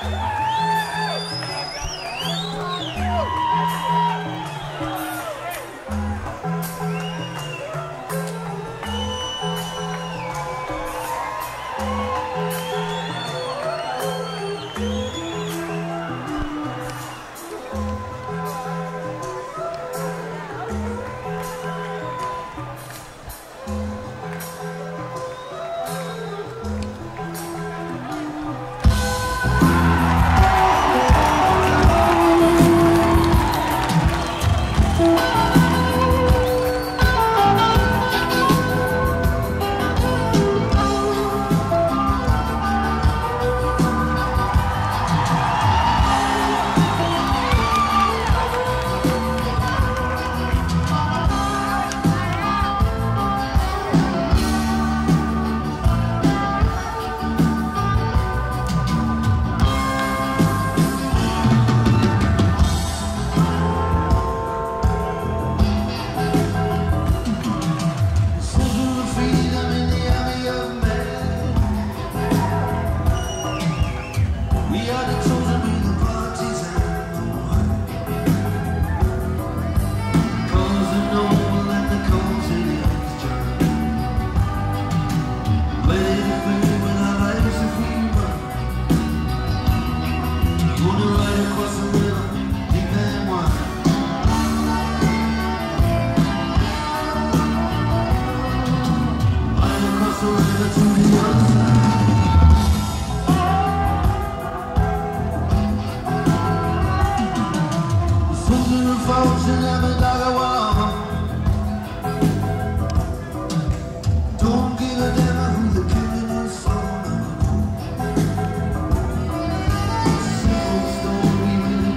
Simple story.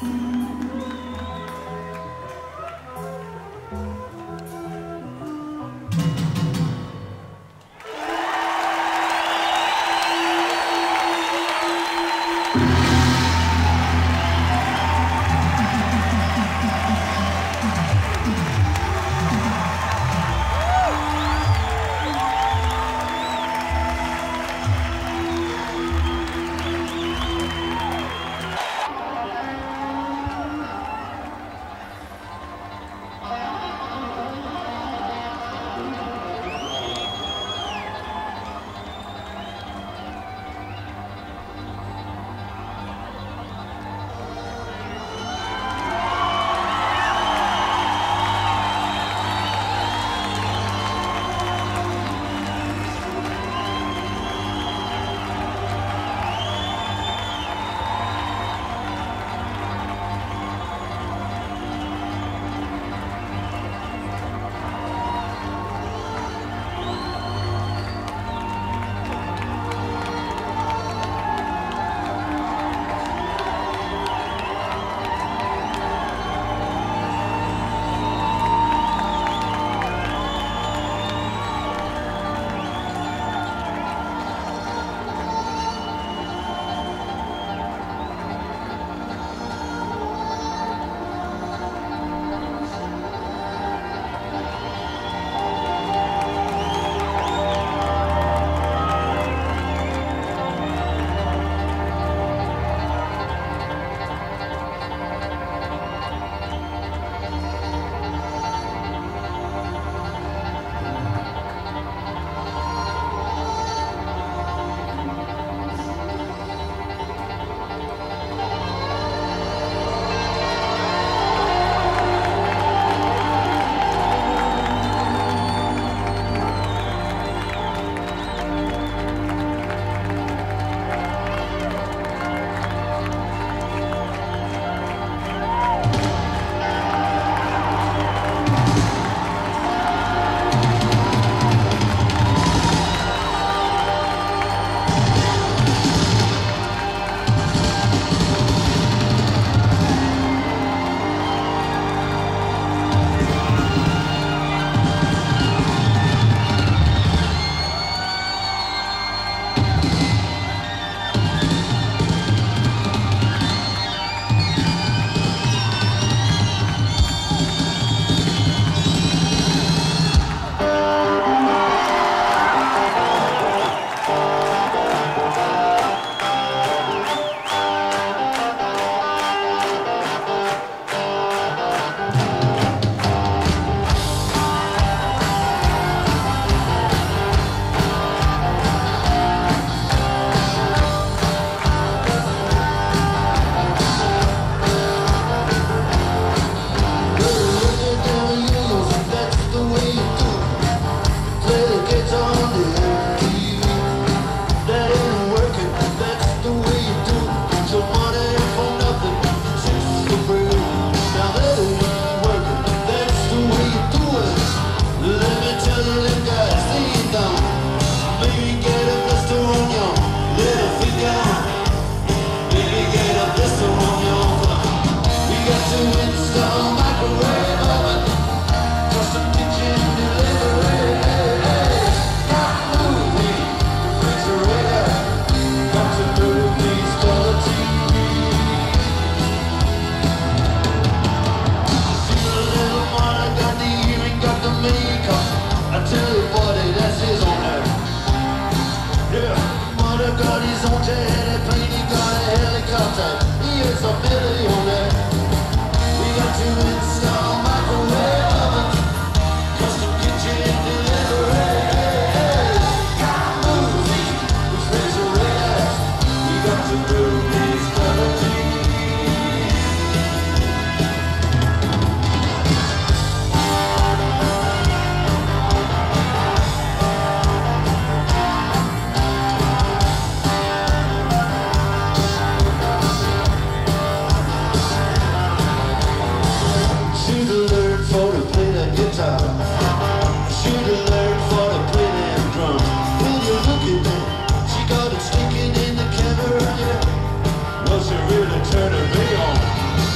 Turning me on.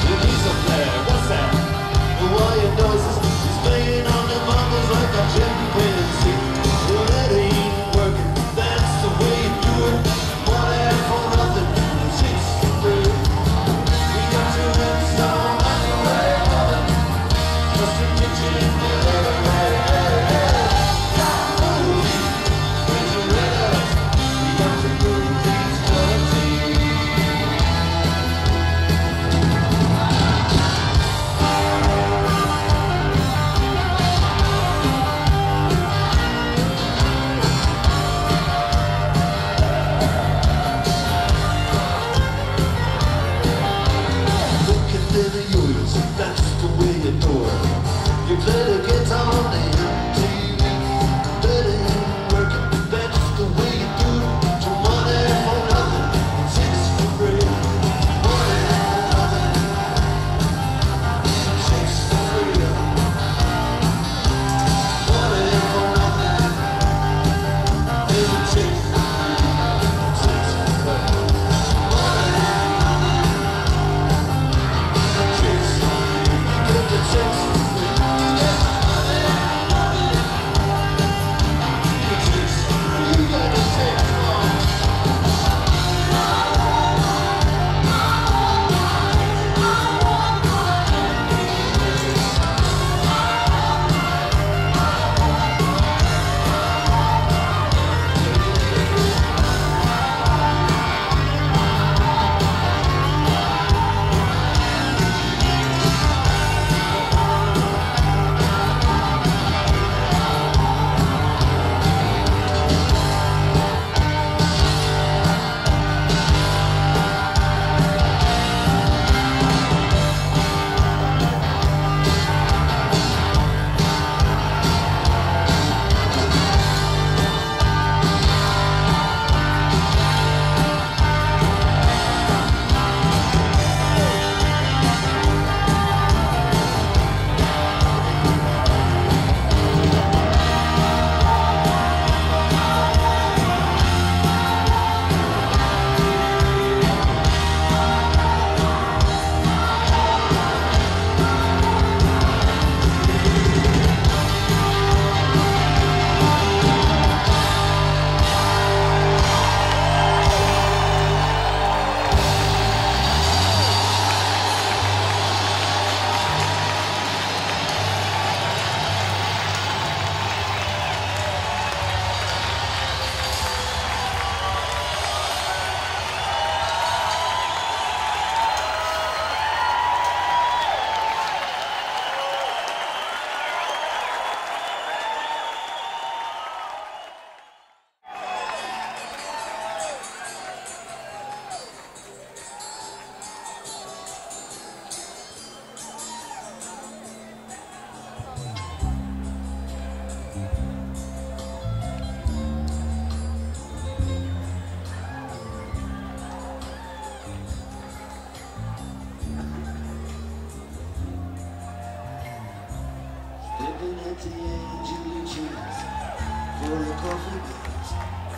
empty Julie cheese for the coffee beans,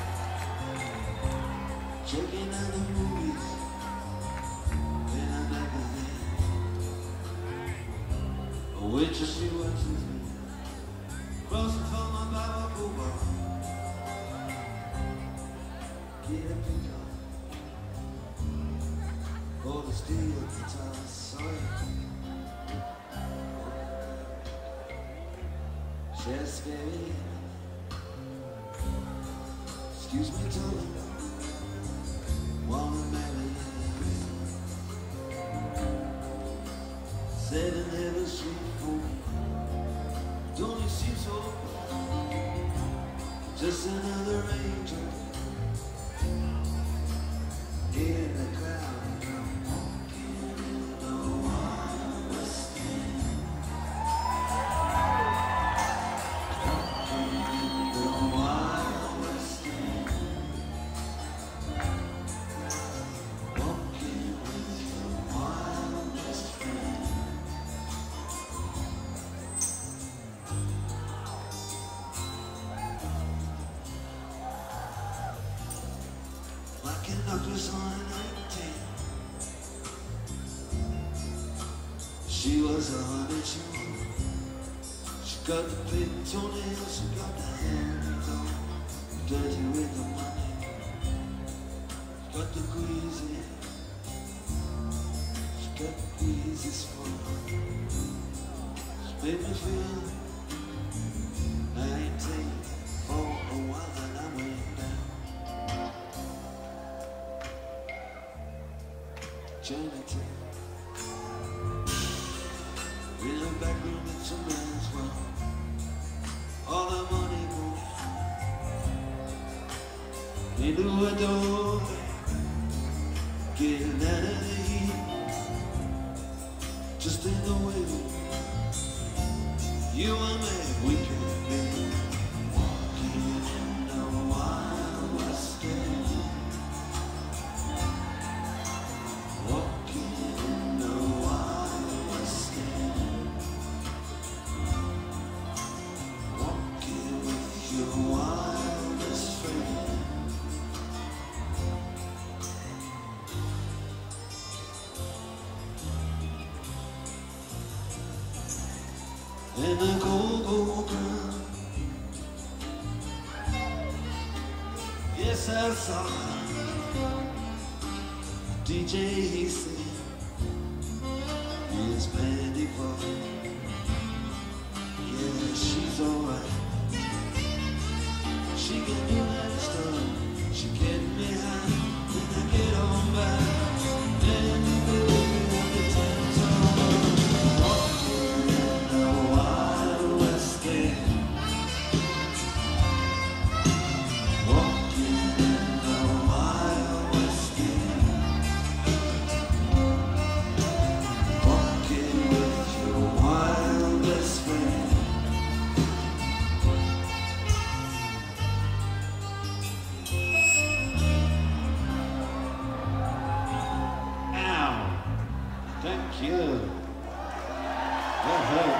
checking out the movies in a magazine. A waitress she watches me crossing from my Bible bar. Get up and go for the steel guitar, sorry. Yes, baby. Excuse me, Tony. Wanna marry you? 7 Heaven Street for me. Don't you seem so cold? Just another angel in the cloud. Like an octopus on a 19, She was a honey child. She got the big toenails, she got the hands on, dirty with the money. She got the greasy, she got the greasiest fun. She made me feel 19 for a while, and I went down. Chinatown. In the back room, it's a man's world. All the money going into a door, getting out of the heat, just in the way you and me, we can be walking in the Wild West end, walking in the Wild West end, walking with your wildest friend. And the go-go girl, yes I saw her. DJ he said, he's Bandy Boy. Yeah, she's alright. She can do that stuff. She get me high, then I get on back. And baby, all the time's over. Walking in the Wild West end, walking in the Wild West end, walking with your wildest friend. Ow! Thank you. That hurt.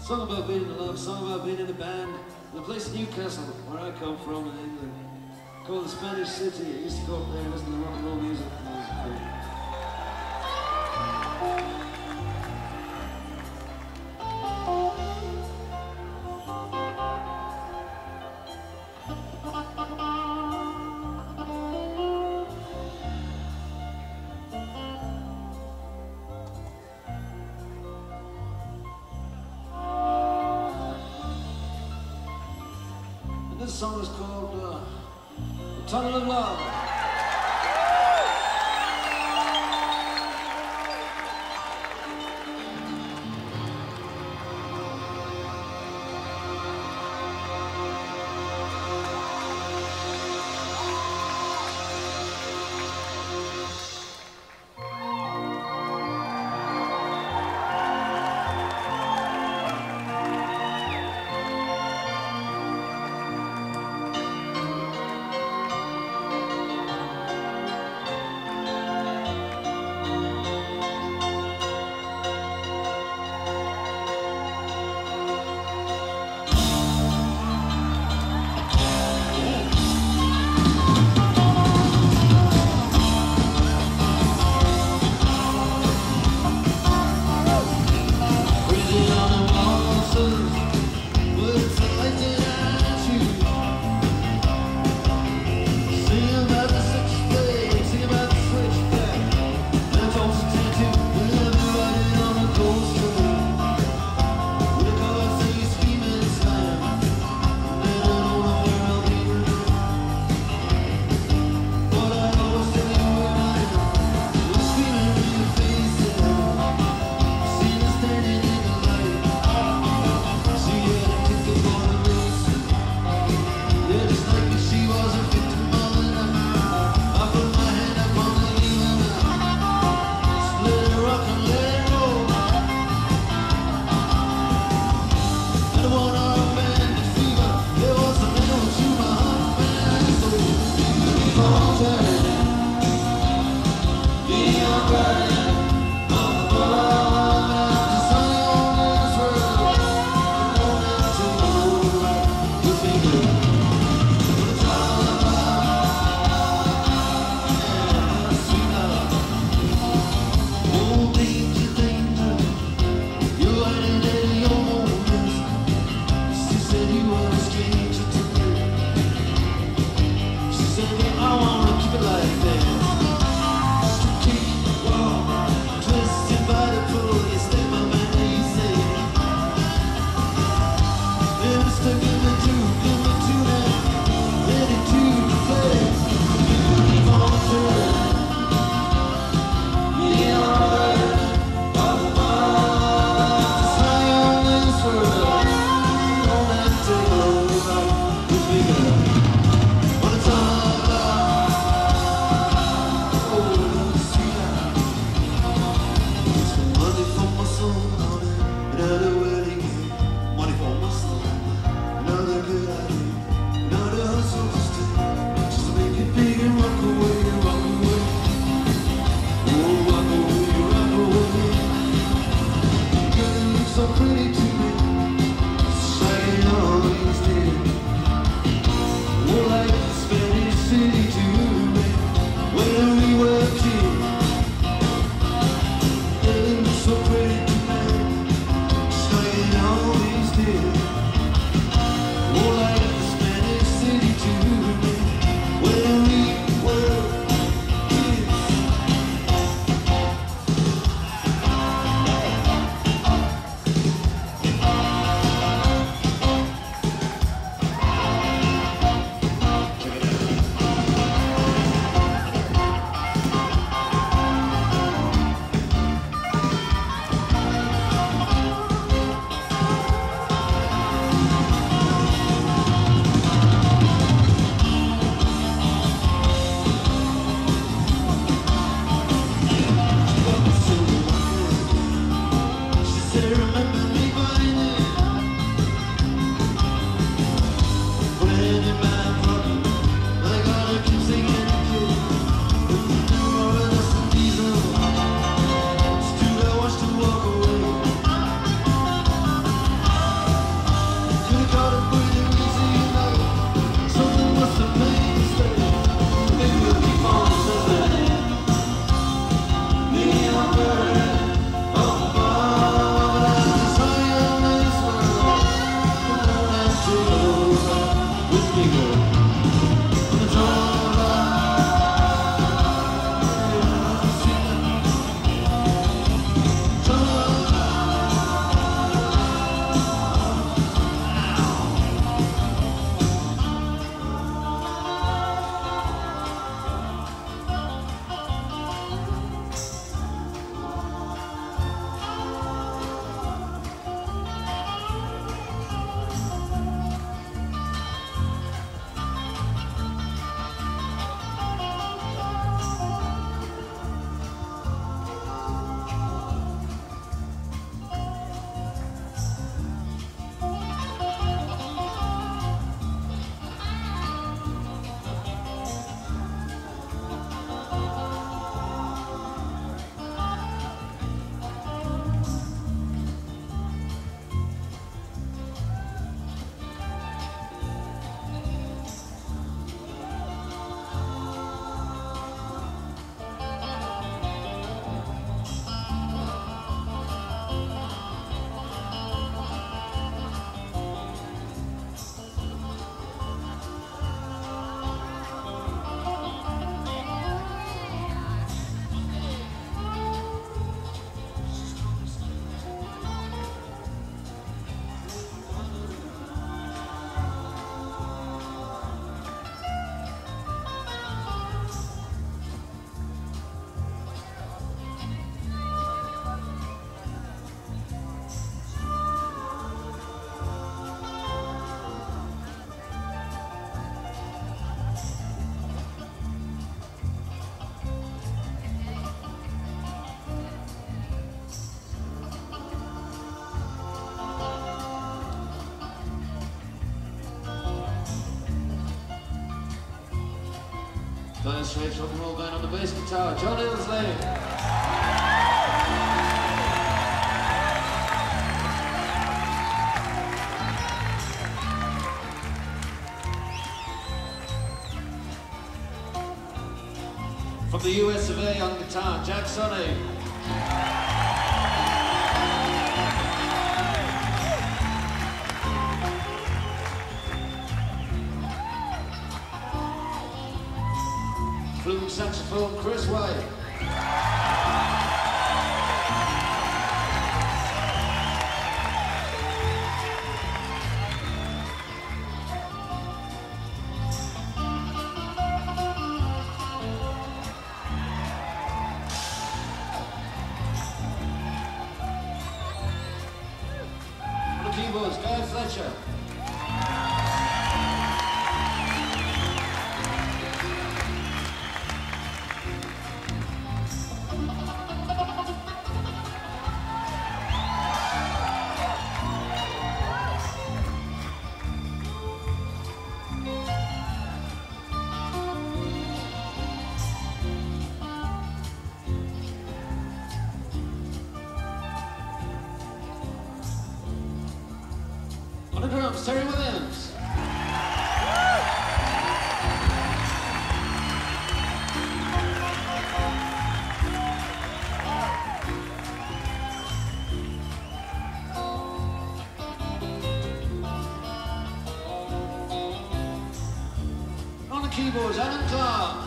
Song about being in love, song about being in a band. The place Newcastle, where I come from in England, called the Spanish City. I used to go up there and listen to rock and roll music when I was a kid. This song is called The Tunnel of Love. Straits rock and roll band on the bass guitar, John Illsley. From the US of A on guitar, Jack Sonny. Flute saxophone, Chris White. On the keyboards, Guy Fletcher. On the drums, Terry Williams. On the keyboards, Alan Clark.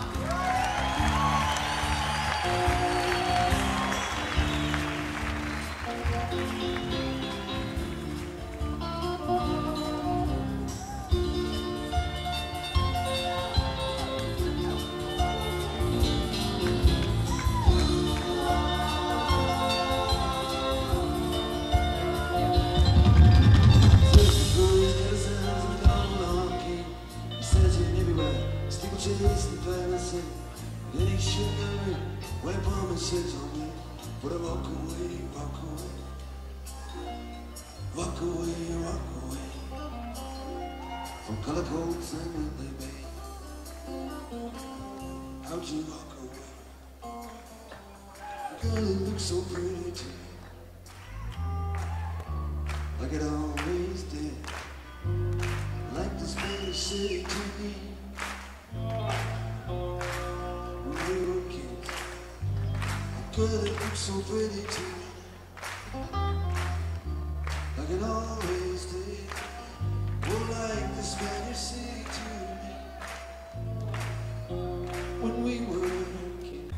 Then he shook me, went promises on me, but I walk away, walk away, walk away, walk away, from color coats and Whitley Bay. How'd you walk away? Girl, it looks so pretty to me, like it always did, like this Spanish city to me. Girl, it looks so pretty to me, like it always did. Oh, like the Spanish City to me, when we were kids.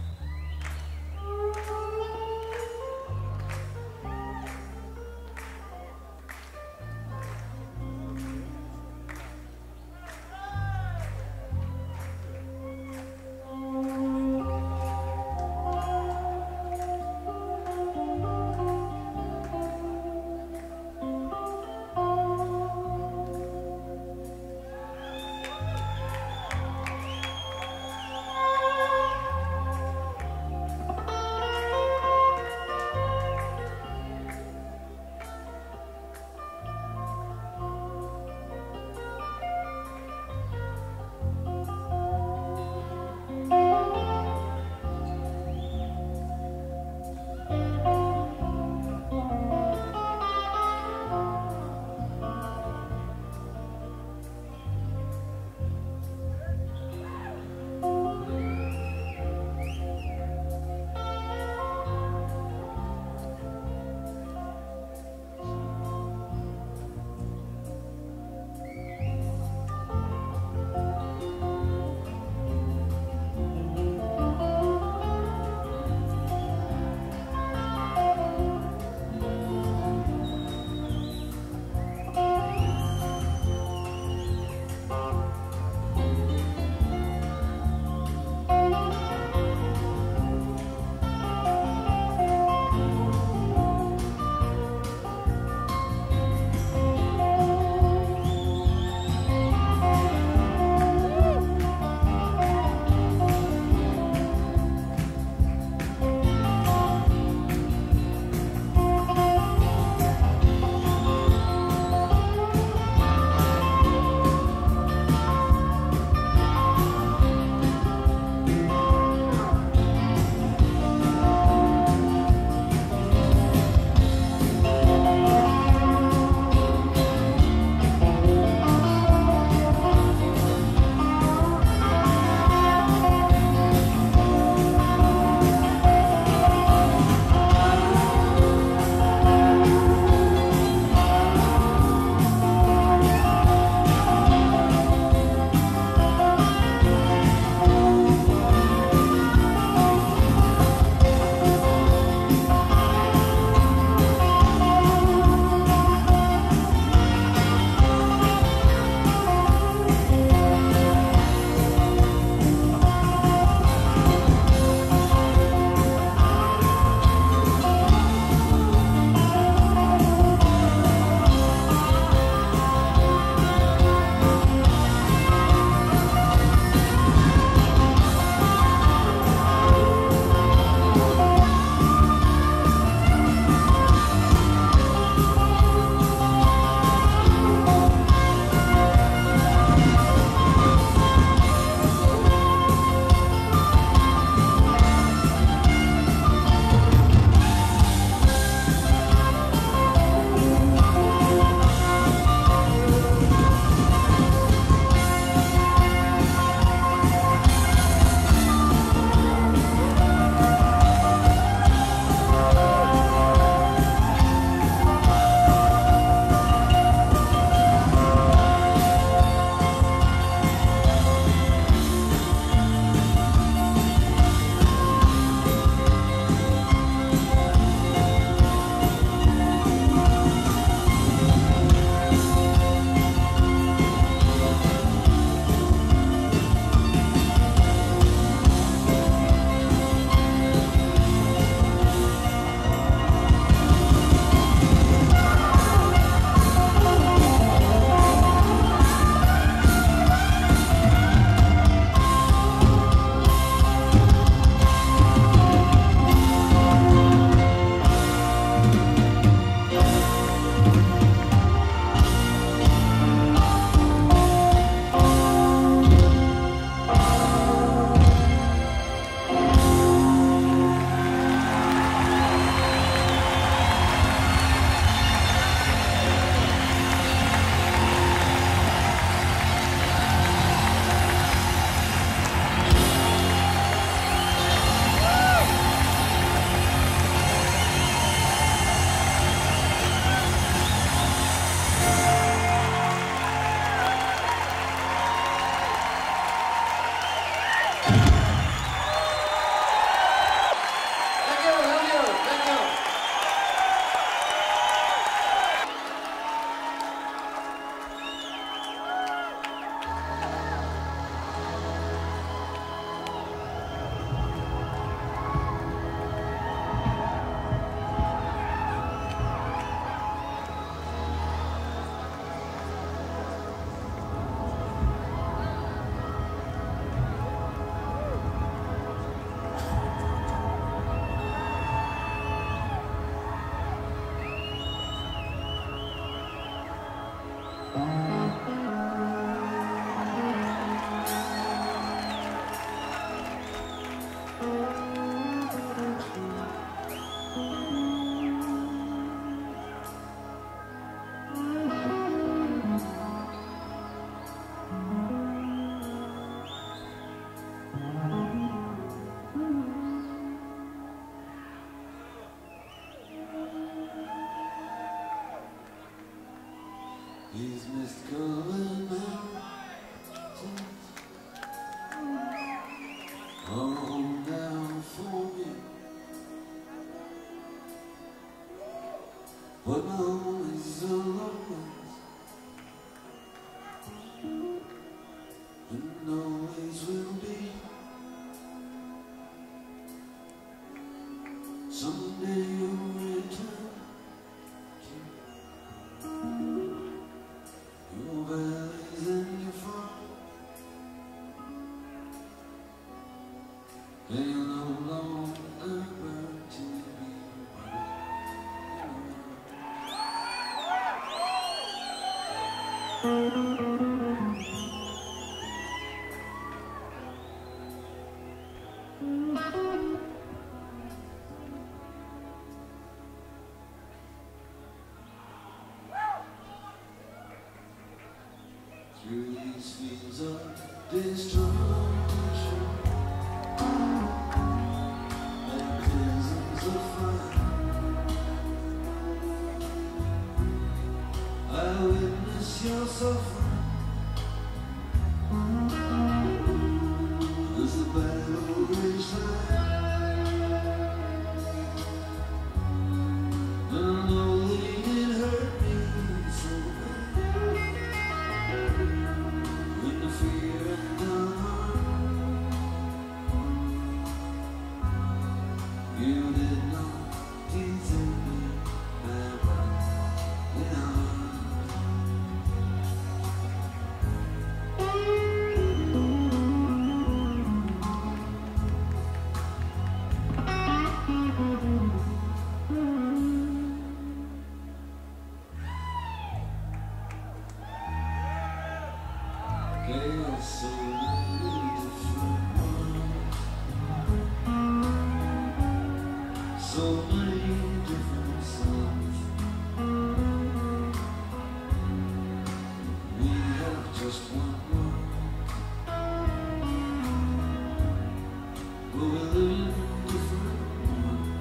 These mist covered mountains are home down for me, but my home is always and always will be. Someday you'll return your valleys and your farm, and you'll no longer burn to be through these fields of destruction and prisons of fire. I witness your suffering as the battle rages high, and I know that it hurt me so bad. When the fear and the harm, you did not deserve me, my bride in arms. There's so many different ones, so many different songs. We have just one world, but we live in different ones.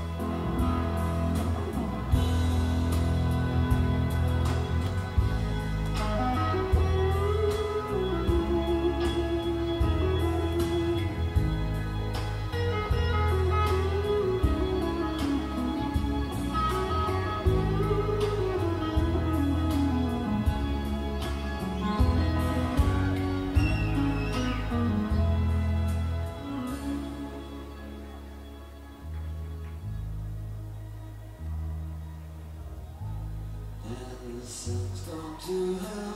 And the sun's gone to hell,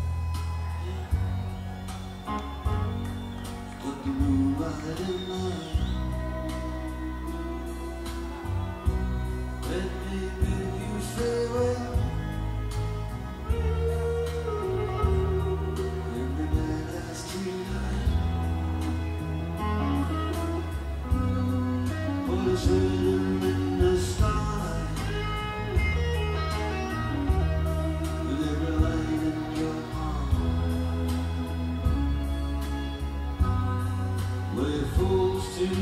put the moonlight in mine. Let me bid you farewell. Every man has tonight, but it's written in the starlight. With every light in your palm, where fools to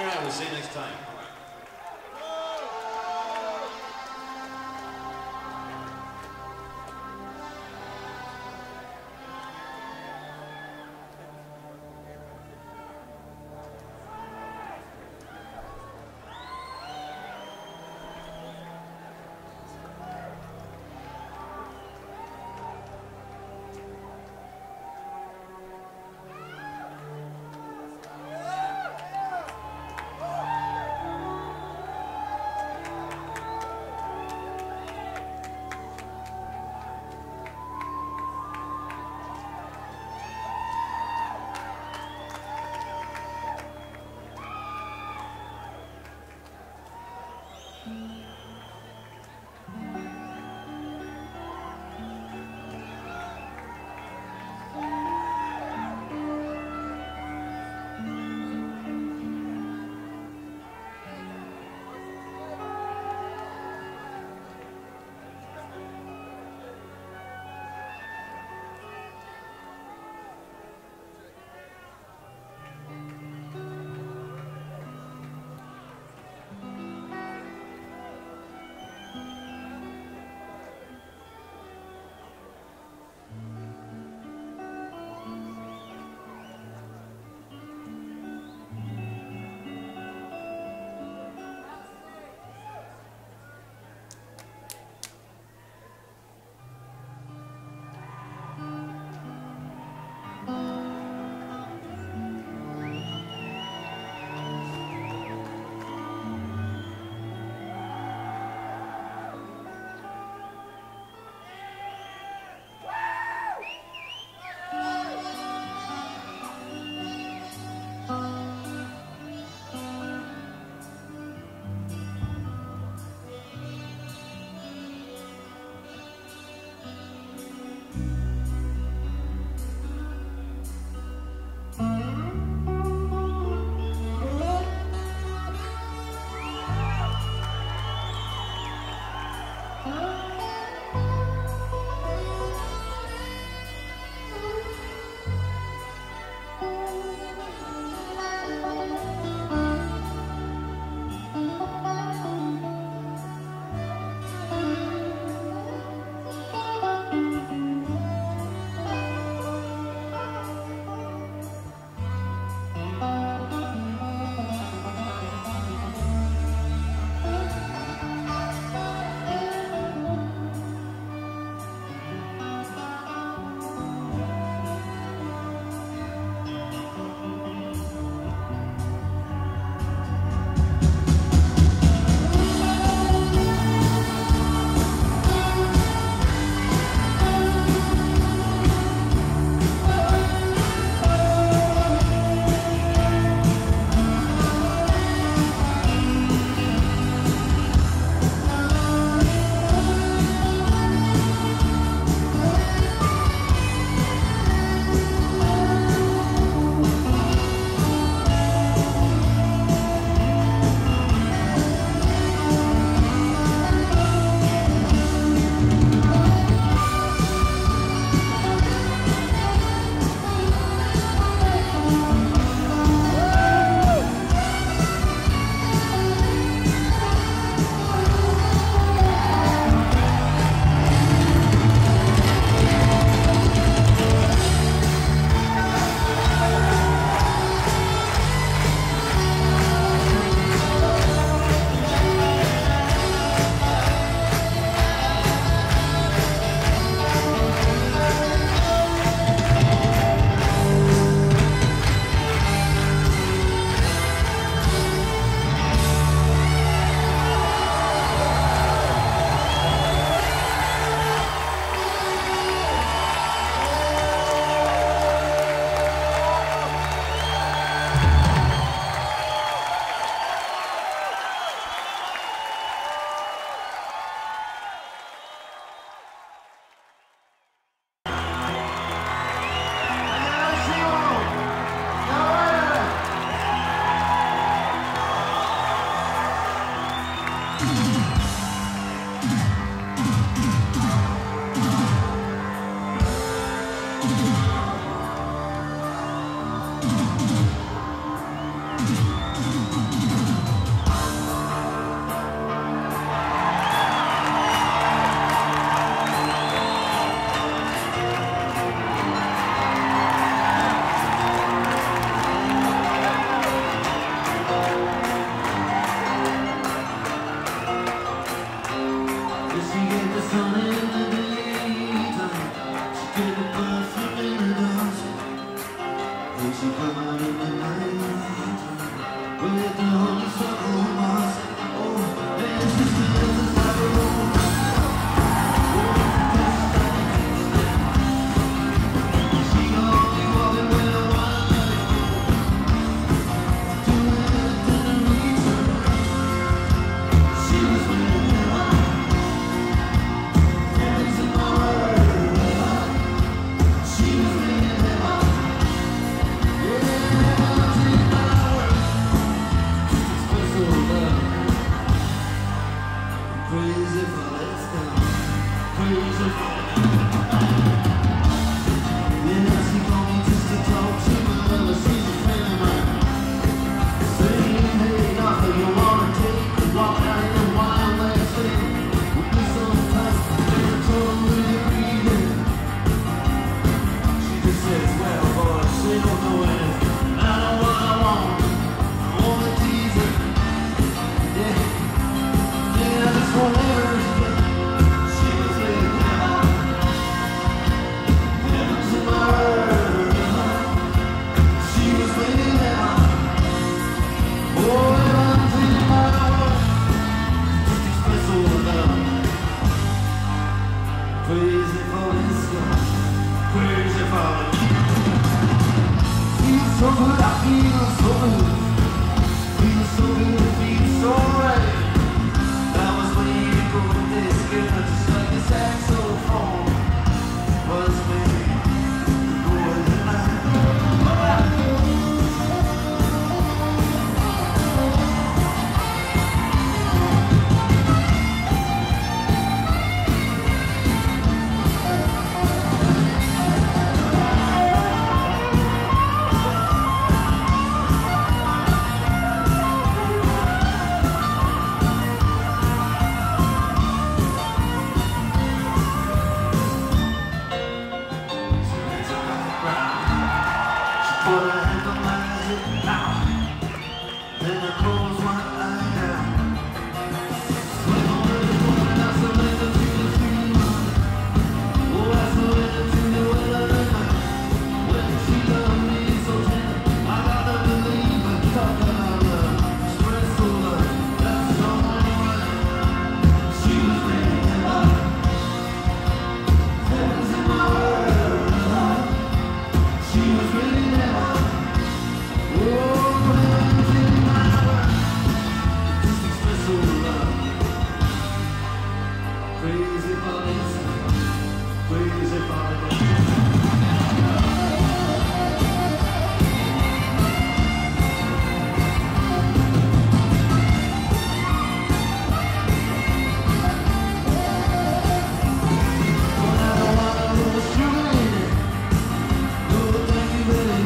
right, we'll see you next time. Thank you very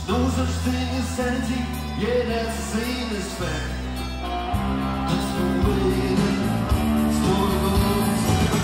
No such thing as sanity, yeah, that's the same as fact. That's the way the story goes.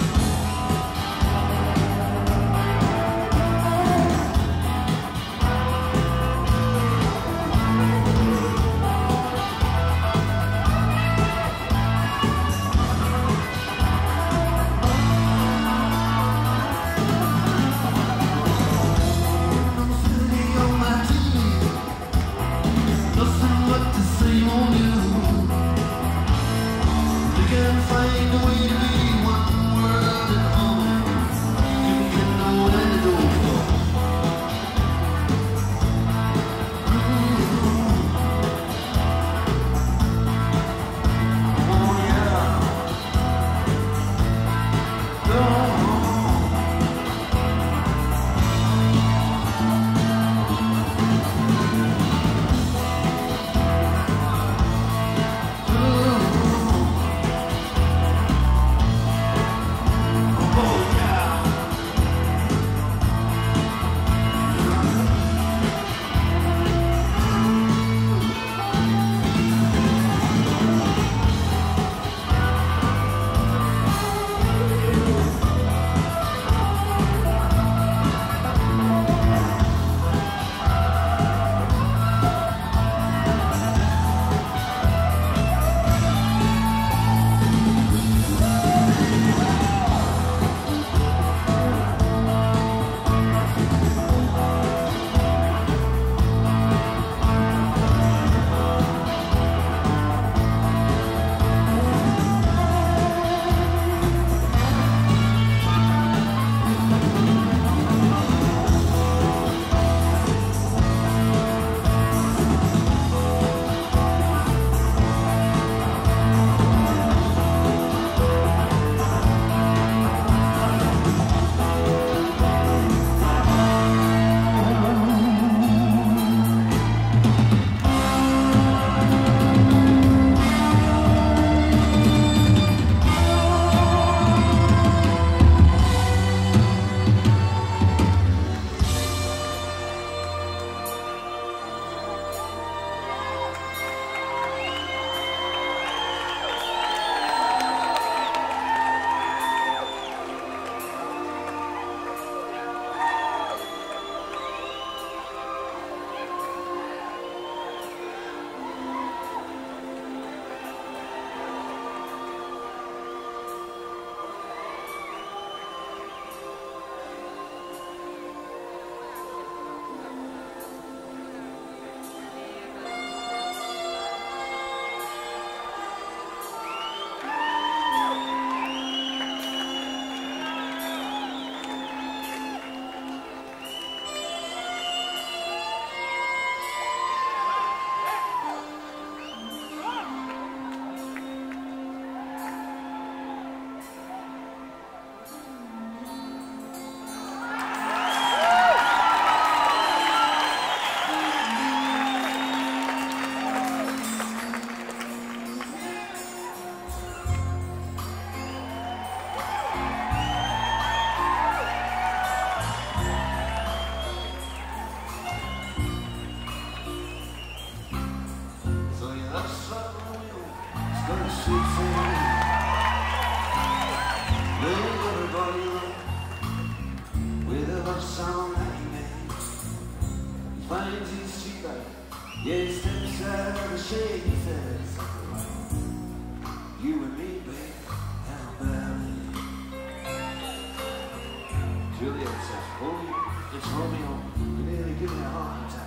Juliet says, "Oh, it's Romeo. You nearly give me a heart attack."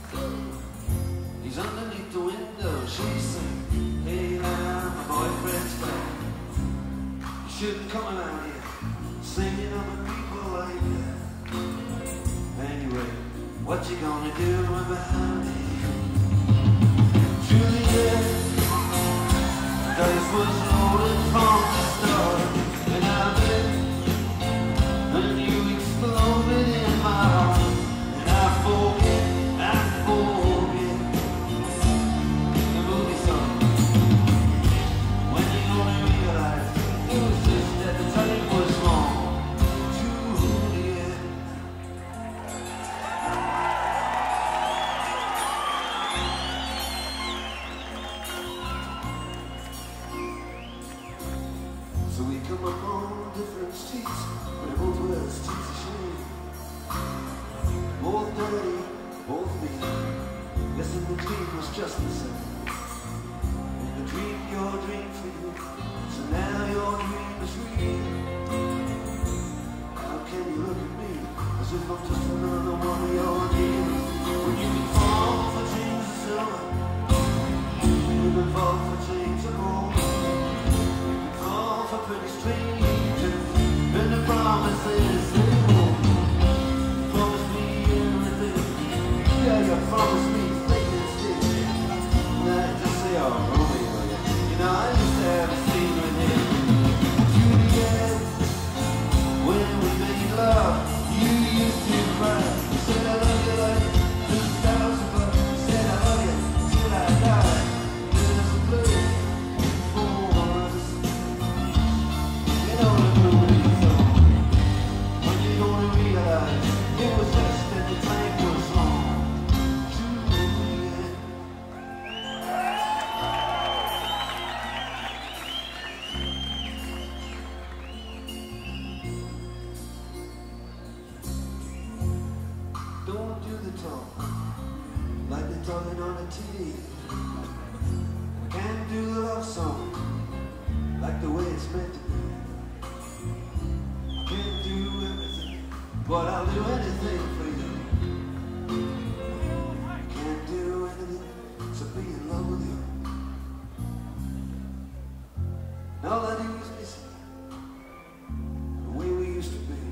He's underneath the window. She's saying, "Hey now, my boyfriend's back. You shouldn't come around here singing over people like that. Anyway, what you gonna do about it?" Juliet, dice was loaded from the start, and I bet when you exploded in my heart, and I forget the movie song. When you only realize it was just that the time was wrong. Juliet, just the same. And a dream, your dream for you. So now your dream is real. How can you look at me as if I'm just another one of your deals? When you can fall for dreams of silver, you can fall for dreams of gold. You can fall for pretty strangers, and the promise is they won't. You promise me everything. Yeah, you promise me things and still. Not just say, oh, Romeo, yeah. You know, I used to have a scene with him. Juliet, when we made love, you used to cry. You said I love you like 2,000, but you said I love you till I die. There's a place for us. You know the movie song. When you're gonna realize it was just that the tank was long. Juliet. Don't do the talk like they're talking on the TV. Can't do the love song like the way it's meant to be. I can't do everything, but I'll do anything for you. I can't do anything except be in love with you. And all I do is miss you, the way we used to be.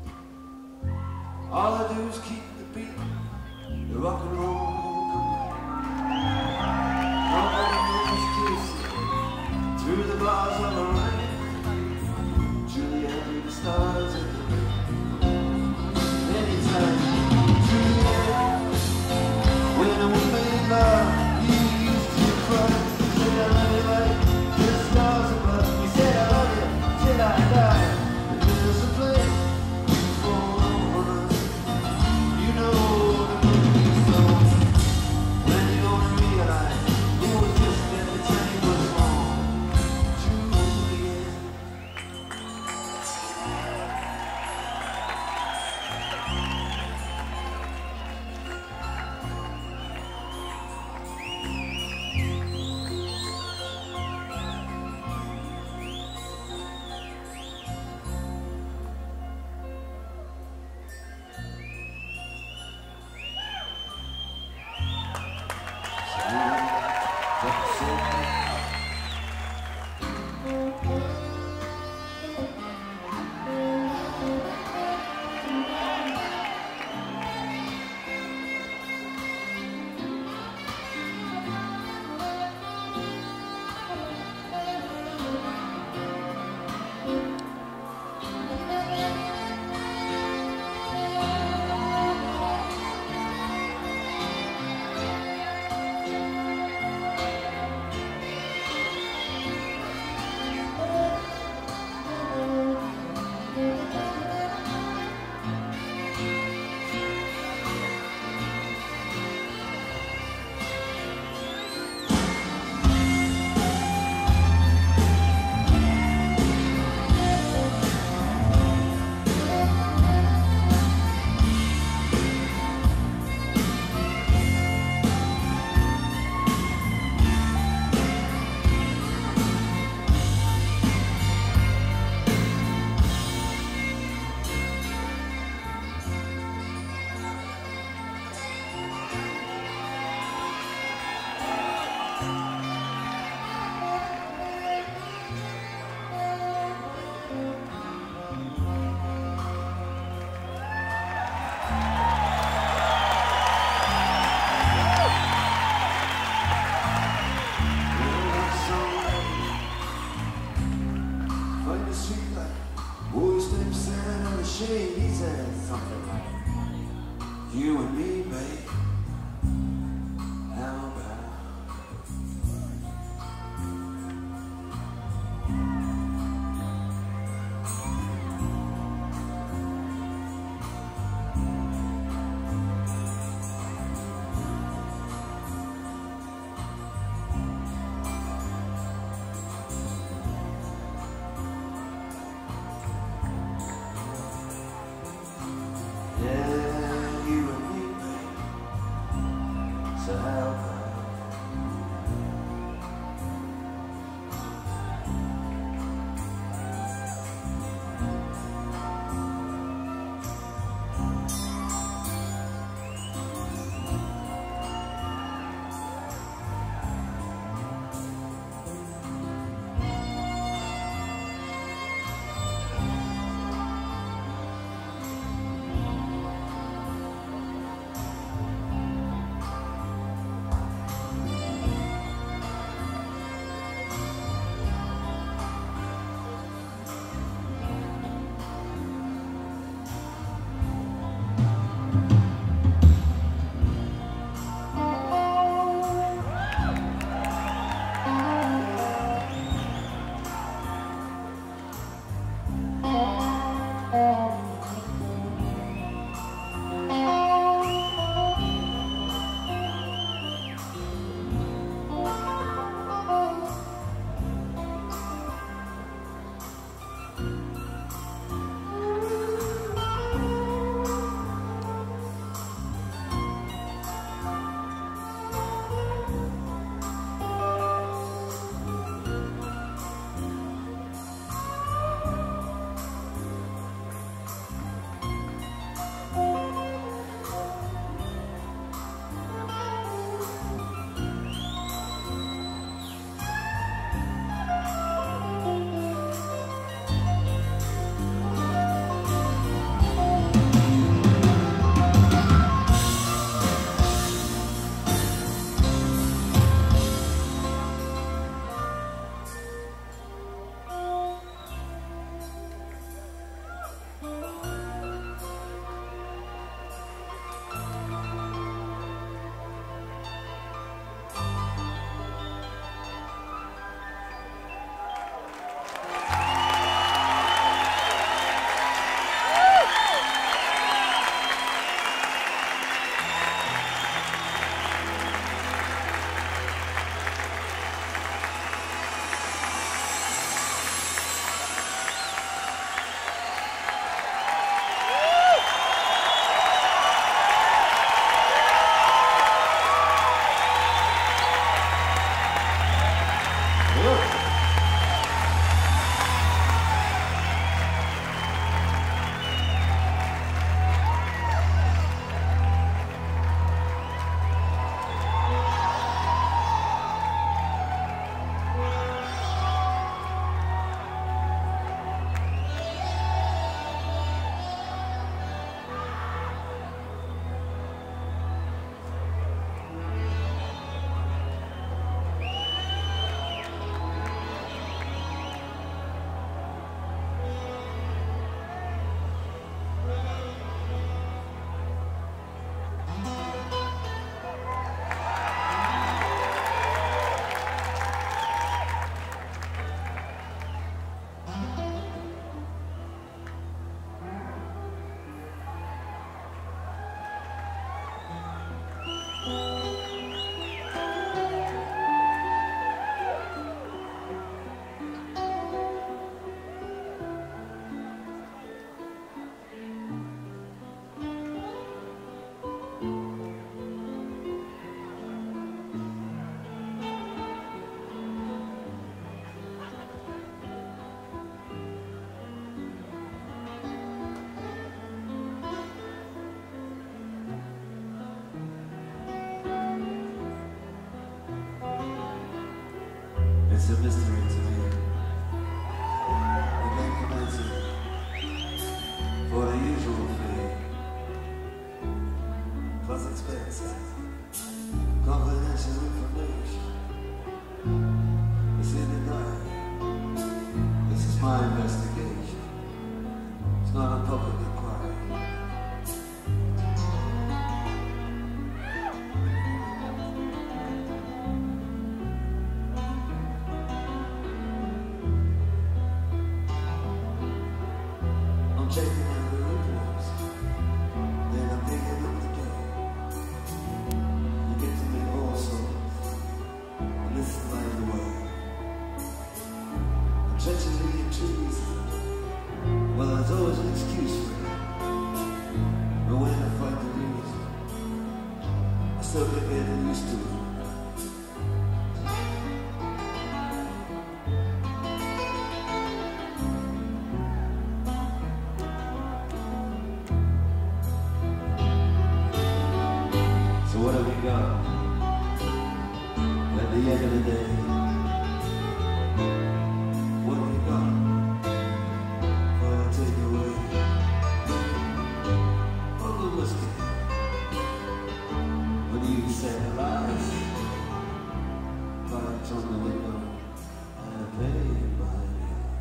All I do is keep the beat, the rock and roll comes. All I do is kiss you through the bars of the rain. Juliet, read the stars in the rain. Anytime, Juliet, when we made love, you used to cry. You said I love you like the stars above. You said I love you till I die. And there's a place for us. You know the movie song. When you gonna realize it was just that the train was wrong. Juliet. He said something like, you and me, babe, how about? Yeah, you and me, babe. a mystery to me. The game commences for the usual fee. Plus expenses, confidential information. It's in the dark. This is my investigation. It's not a public inquiry. I'm checking out the reports. Then I'm picking up the game. You get to meet all souls. And this is like the world. I'm treachery and trees. Well, there's always an excuse for it. But when I fight the reason, I still get getting used to it. So what have we got at the end of the day? What have we got for a takeaway? All the whiskey. When you say lies, lights on the window and a penny in my hand.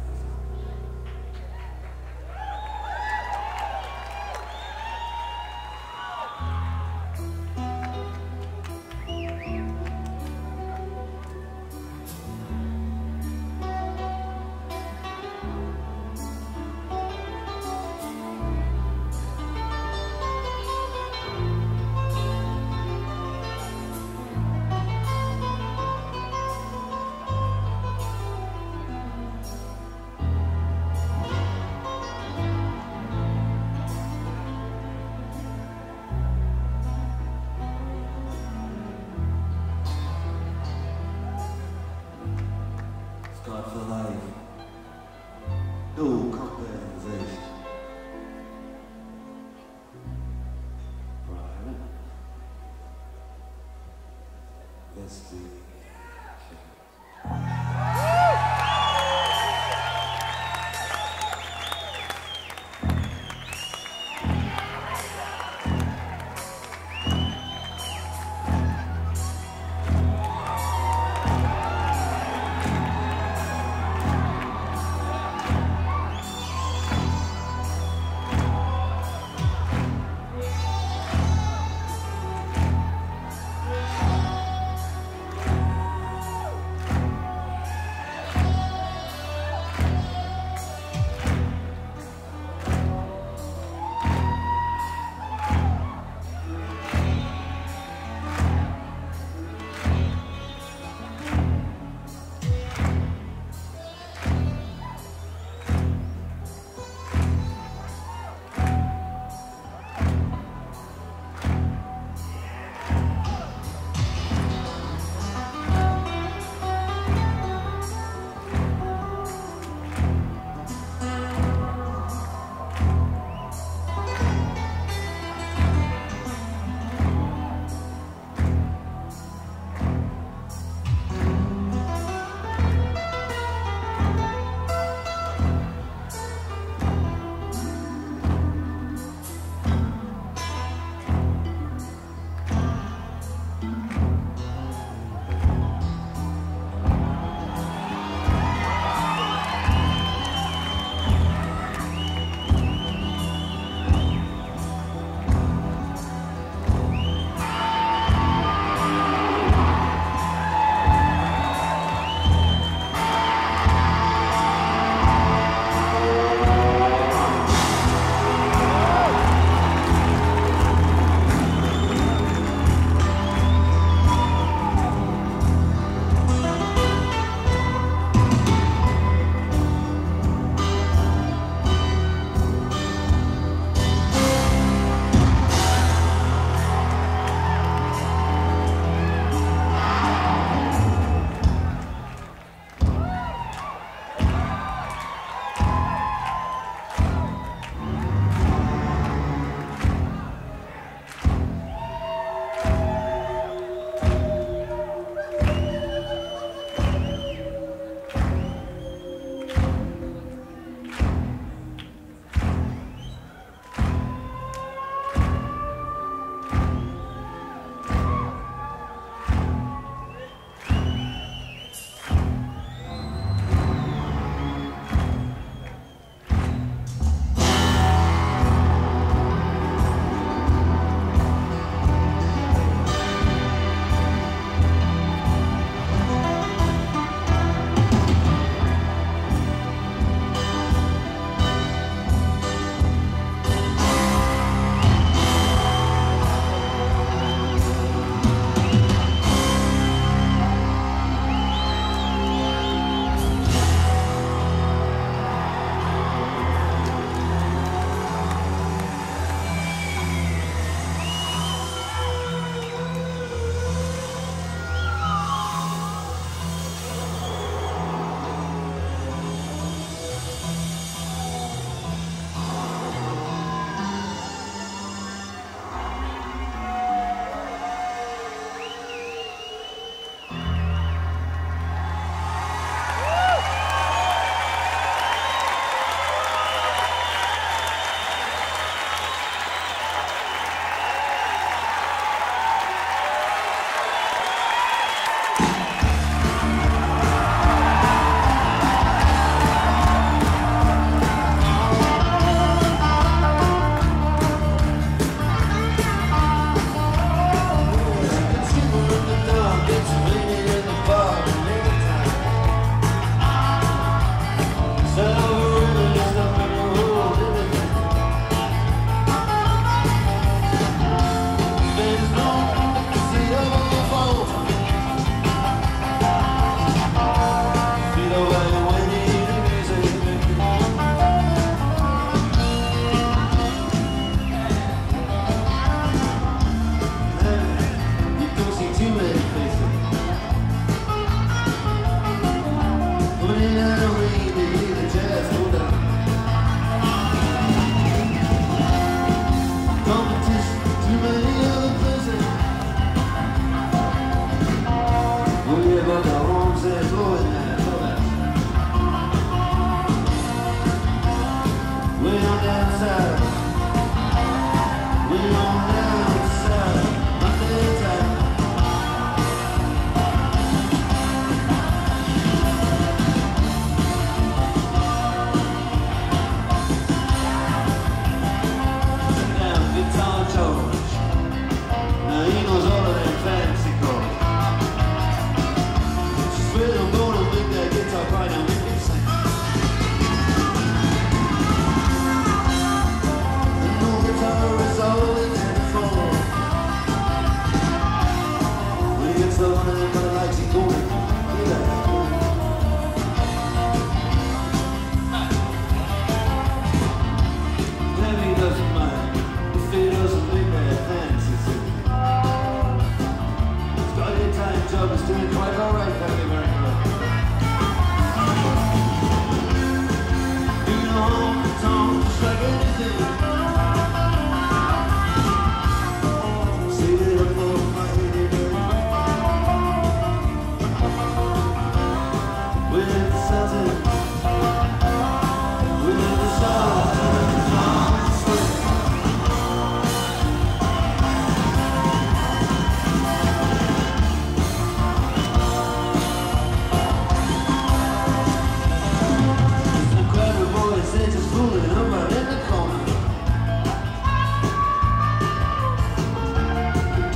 Scarred for life. No compensation. Private. Investigation.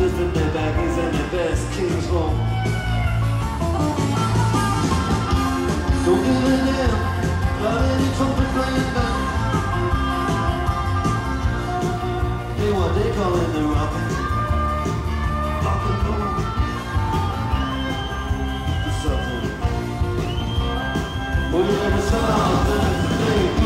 just in their baggies and their best King's Roll. Don't give a damn about any trumpet playing band. They what they call it the rock and roll. The something. Well, you never saw that baby.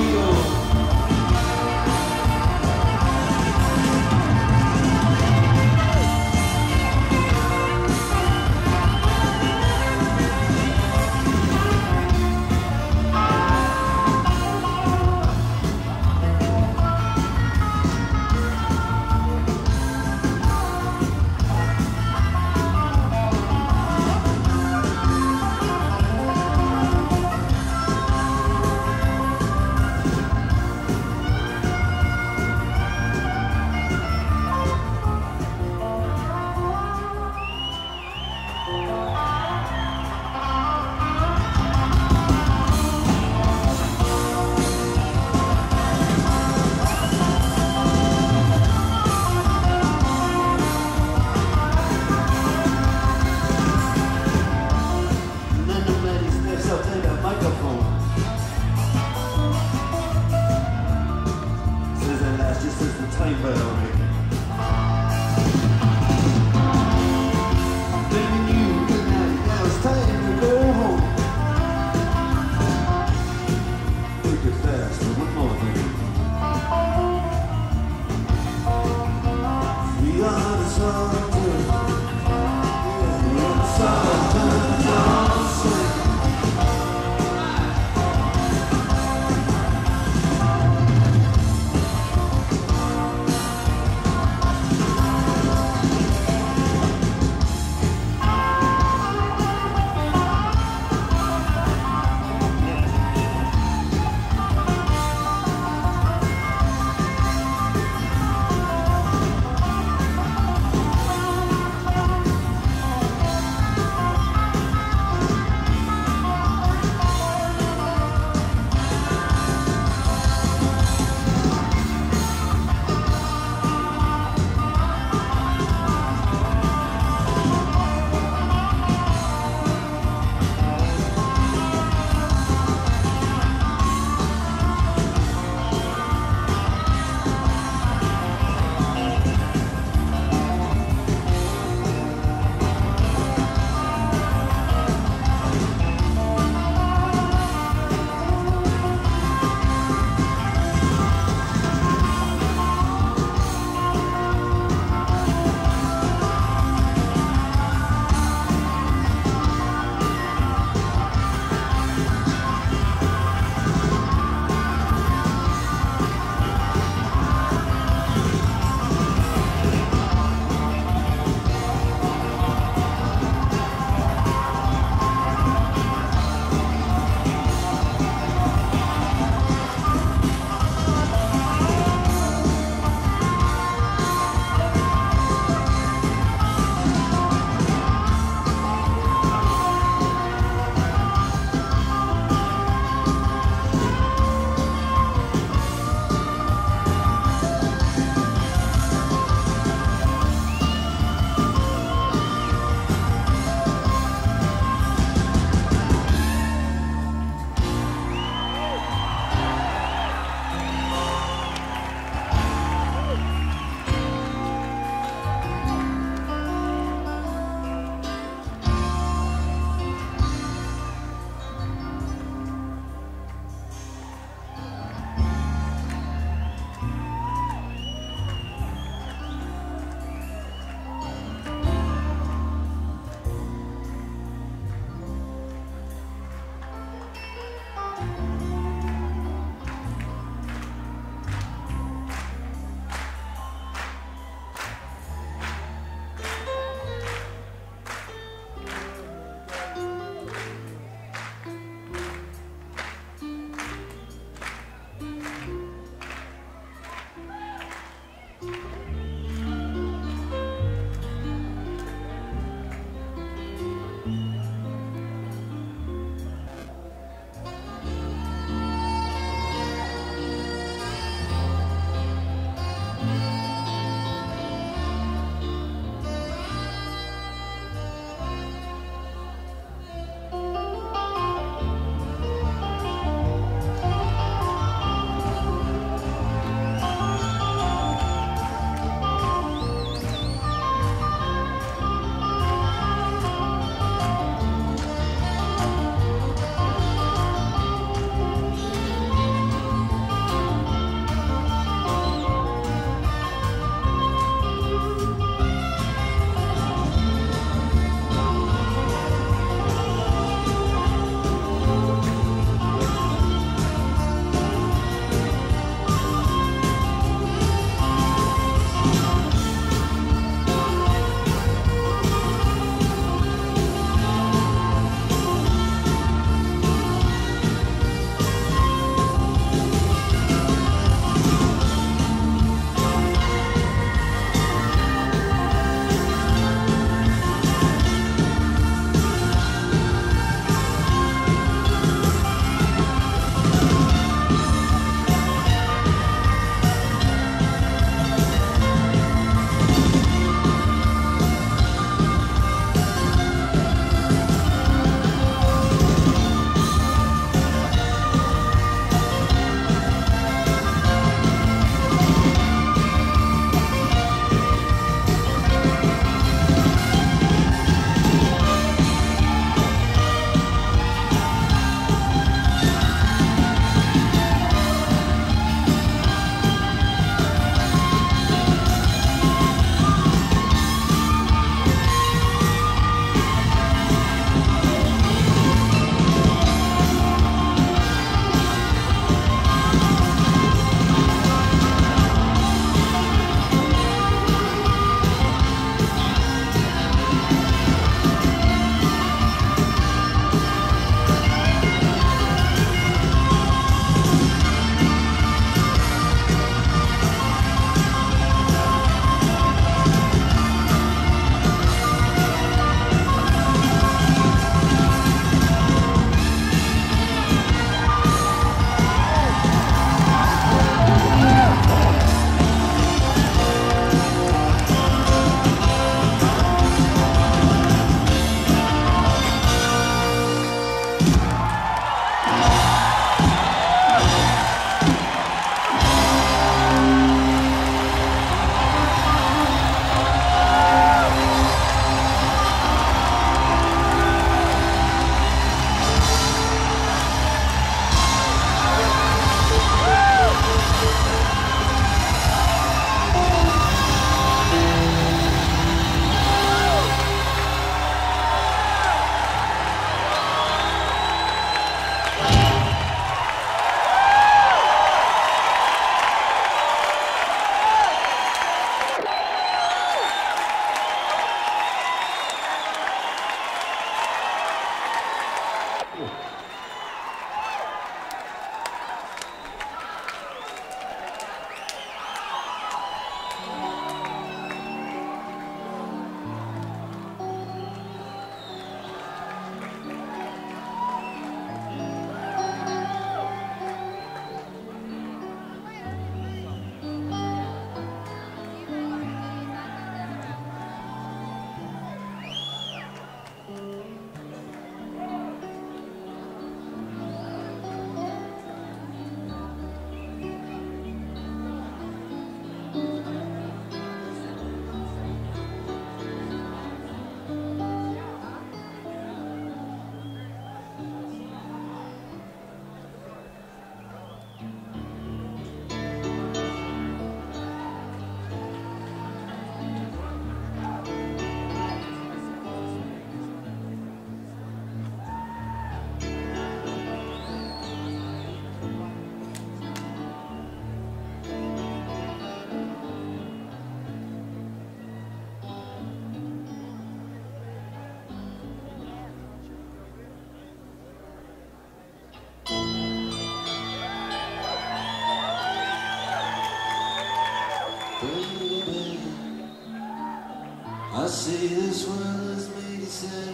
I see this world has made it sad.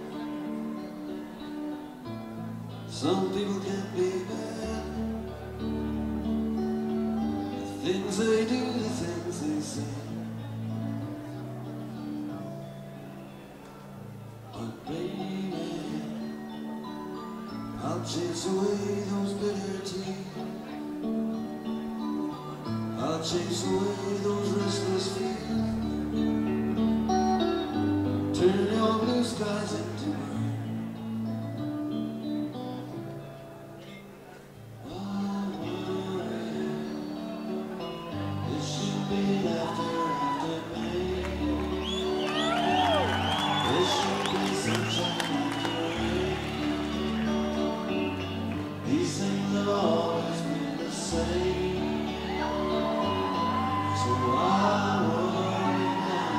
Some people can be bad. The things they do, the things they say. But baby, I'll chase away those bitter teeth. I'll chase away those restless feet. Turn your blue skies into mine. Why worry? It should be after pain. It should be sunshine after rain. These things have always been the same. So why worry now?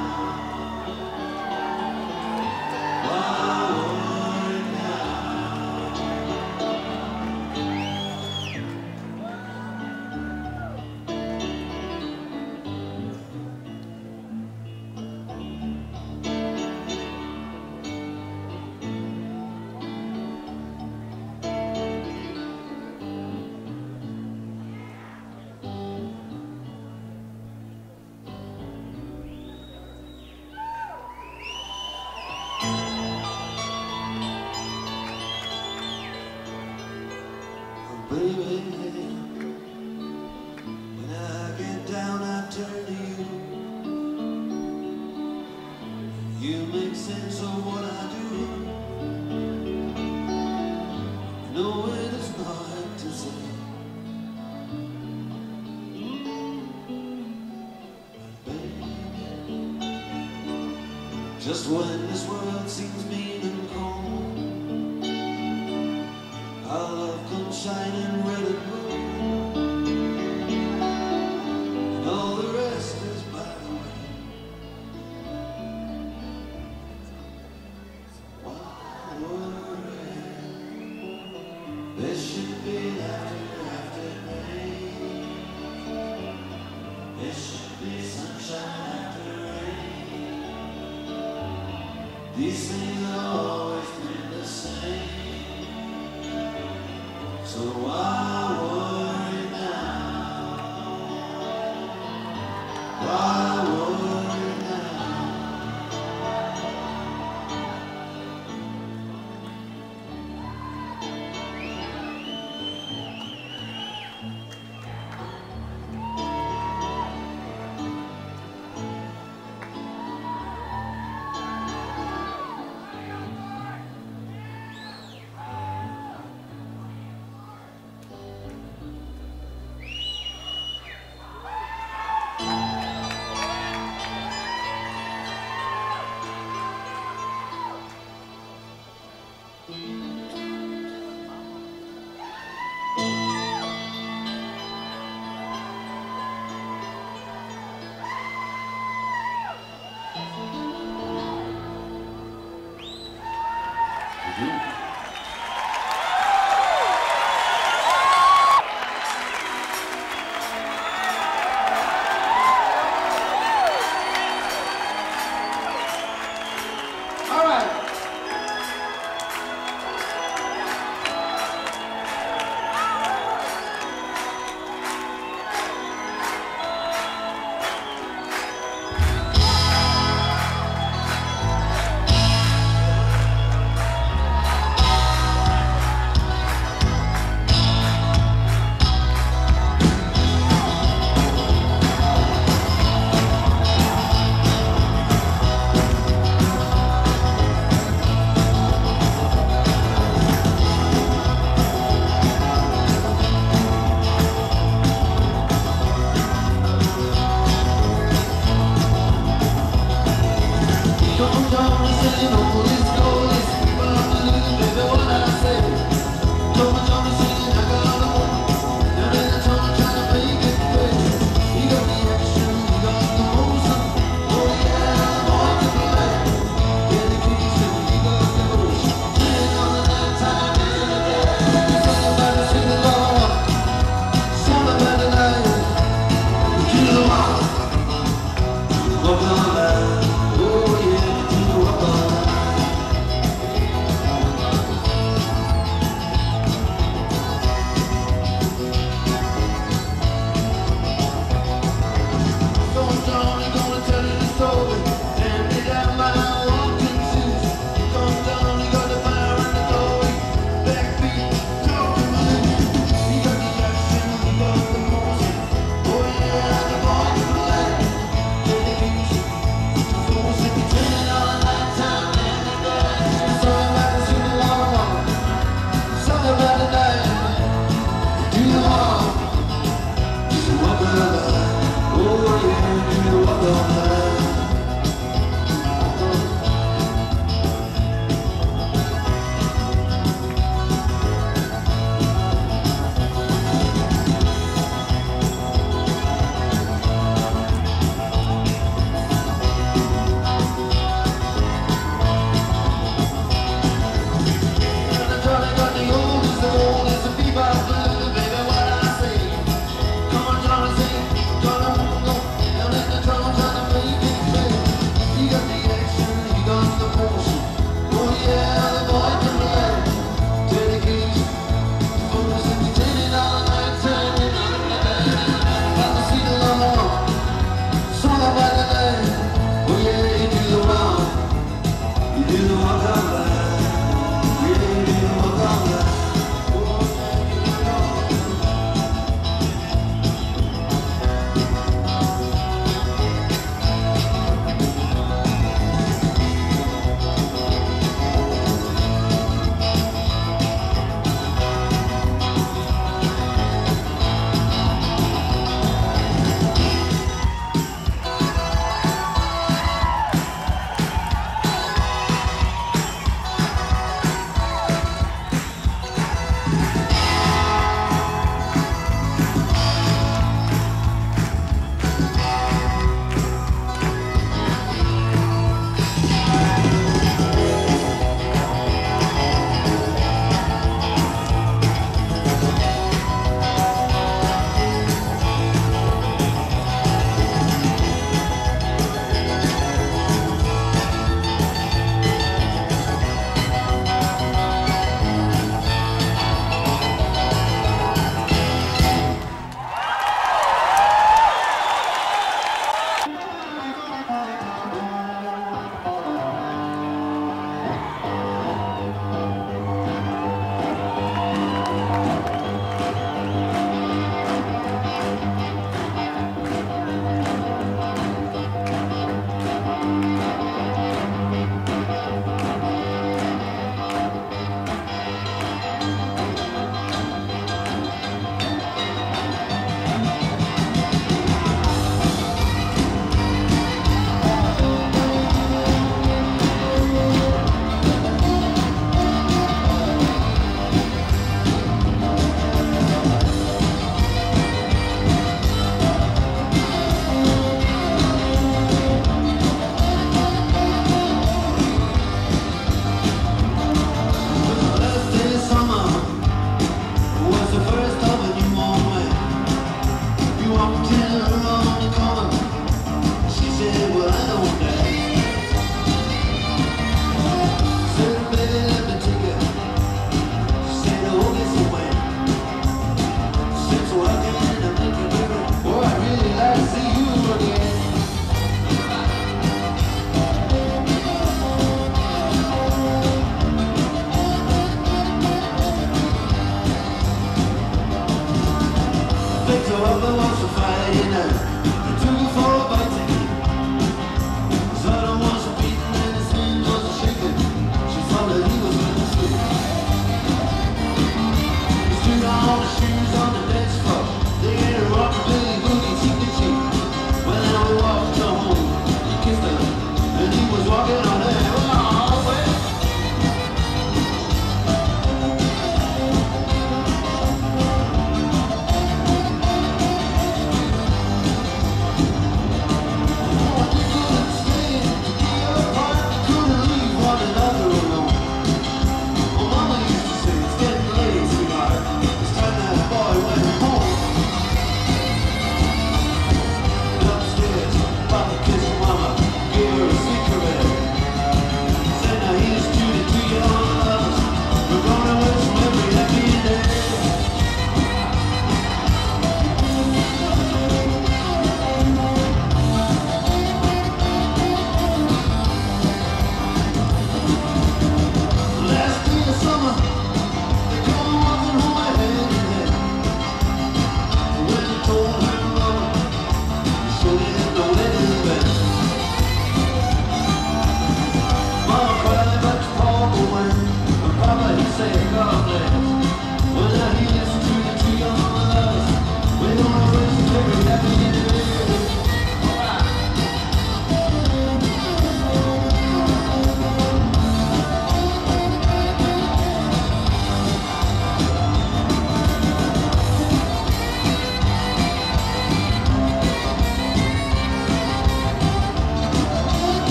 Baby, when I get down, I turn to you. You make sense of what I do. No, it is not hard to say. Baby, just when this world seems mean and cold, our love comes shining red and blue, and all the rest is by the way. Why worry? There should be after rain. There should be sunshine after rain. These things have always been the same. So why worry now? Why worry now? All right. Oh, the bullshit.